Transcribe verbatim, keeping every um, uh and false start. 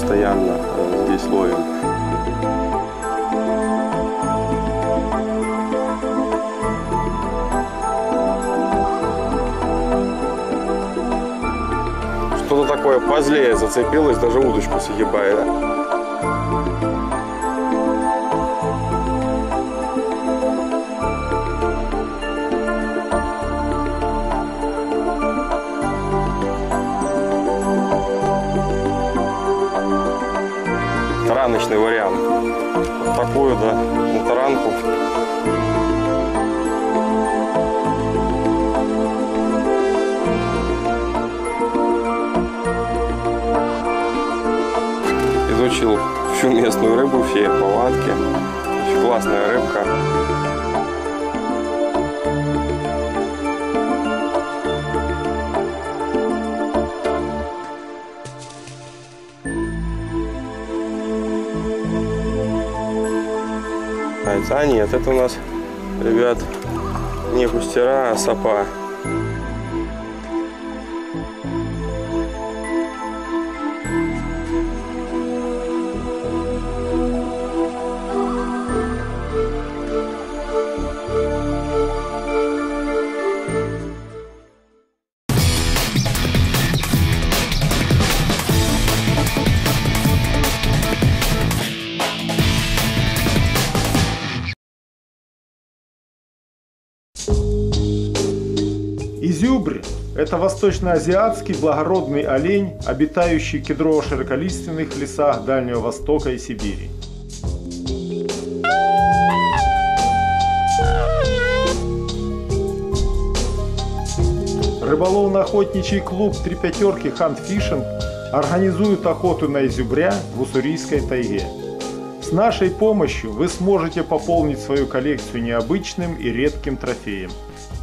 постоянно здесь ловим. Что-то такое позлее зацепилось, даже удочку сгибает. Тараночный вариант. Вот такую, да, на таранку. Изучил всю местную рыбу, все повадки. Очень классная рыбка. А нет, это у нас, ребят, не густера, а сапа. Изюбрь – это восточноазиатский благородный олень, обитающий в кедрово-широколиственных лесах Дальнего Востока и Сибири. Рыболовно-охотничий клуб «Три пятерки Хант Фишинг» организует охоту на изюбря в Уссурийской тайге. С нашей помощью вы сможете пополнить свою коллекцию необычным и редким трофеем.